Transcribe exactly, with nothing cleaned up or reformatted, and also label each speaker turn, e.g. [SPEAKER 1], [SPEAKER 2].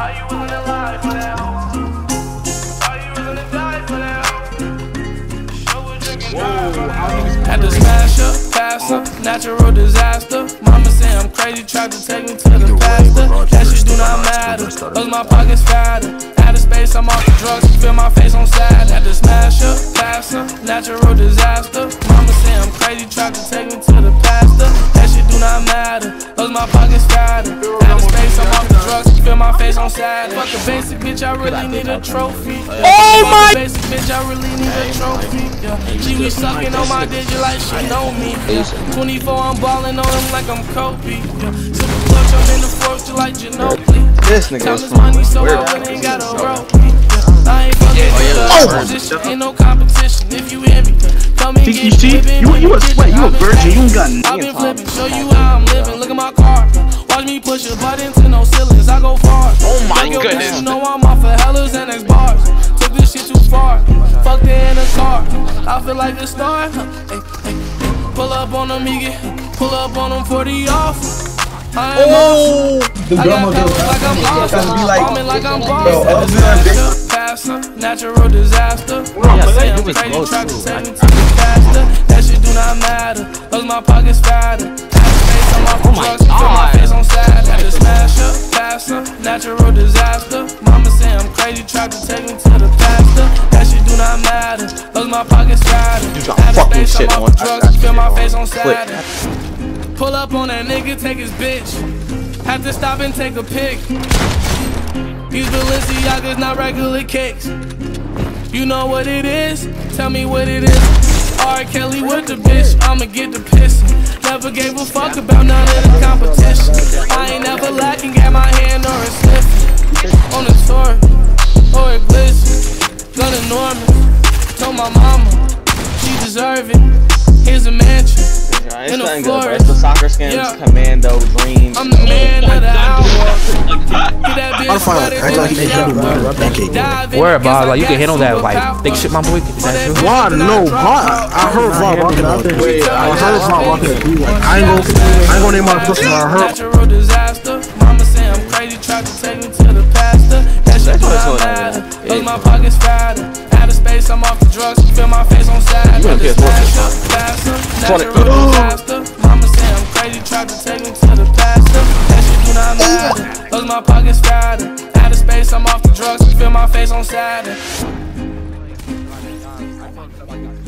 [SPEAKER 1] Are you willing to lie for that hoe? Are you willing to die for that hoe? Show a drinking drive for that hoe. Had to smash her, pass her, natural disaster. Mama say I'm crazy, tried to take me to the pastor. That shit do not matter, cause my pockets fatter. Out of space, I'm off the drugs, feel my face on sad. Had to smash her, pass her, natural disaster. Mama say I'm crazy, tried to take me to the pastor. That shit do not matter, cause my pockets fatter. Out of space, I'm off the drugs, feel my face on sad. Fuck a basic bitch, I really need a trophy.
[SPEAKER 2] Oh my!
[SPEAKER 1] Basic bitch, I really need a trophy. Yeah. She be sucking on my digit like she know me. Yeah. twenty-four, I'm balling on him like I'm Kobe. Yeah. Super clutch, I'm in the force just like Ginobili.
[SPEAKER 2] This nigga
[SPEAKER 1] is money, so I really ain't got a rope. I ain't fucking with the opposition, ain't no competition. If you hear me, come and get me.
[SPEAKER 3] You you a sweat, you a virgin, you ain't got nothing.
[SPEAKER 1] I've been flipping, show you how I'm living. Look at my car. Watch me push a button to no ceilings. I go far.
[SPEAKER 2] Oh my goodness.
[SPEAKER 1] You know I'm off of Hellas and X bars. Took this shit too far. Fucked it in a car. I feel like a star. Hey, hey. Pull up on them, you get. Pull up on them forty off. I
[SPEAKER 3] Oh, the
[SPEAKER 1] I
[SPEAKER 3] grandma
[SPEAKER 1] got
[SPEAKER 3] goes
[SPEAKER 1] like I'm awesome.
[SPEAKER 3] like,
[SPEAKER 1] I'm like I'm
[SPEAKER 3] yo,
[SPEAKER 1] boss. Passer, natural disaster. Yeah, say I'm crazy, try to take me to the faster. That shit do not matter, cause my pockets fatter. Out of space, I'm off the drugs, feel my face on sad. Had to smash her, passer, natural disaster. Mama say I'm crazy, try to take me to the pastor. That shit do not matter, cause my pockets fatter. Out of space, I'm off the drugs, feel my face on sad. Pull up on that nigga, take his bitch. Have to stop and take a pic. These Balenciagas not regular kicks. You know what it is? Tell me what it is. R. Kelly with the bitch, I'ma get the pissing. Never gave a fuck about none of the competition. I ain't never lacking, got my hand or a sniff. On a tour, or a glitch. Gun enormous. Told my mama, she deserve it. Here's a mansion.
[SPEAKER 2] It's nothing good, bro. It's the soccer skins, yeah. Commando, Dreams.
[SPEAKER 1] I'm the man of the hour.
[SPEAKER 3] I'm fine. I thought he made that.
[SPEAKER 4] Where, Bob? Like, you can hit on that, like, big shit, my boy. Is that true?
[SPEAKER 3] Vaughn, no, Vaughn. I heard Vaughn walking out there. I heard Vaughn walking out there. I ain't gonna, I ain't gonna name my person. I heard.
[SPEAKER 1] Natural disaster. Mama say I'm crazy, tried to take me to the pastor. That shit do not matter, cause my pockets fatter. Out of space, I'm off the drugs, feel my face on sad. Natural disaster. Mama say I'm crazy, tried to take me to the pastor. That shit do not matter, cause my pockets fatter. Out of space, I'm off the drugs, feel my face on Saturn.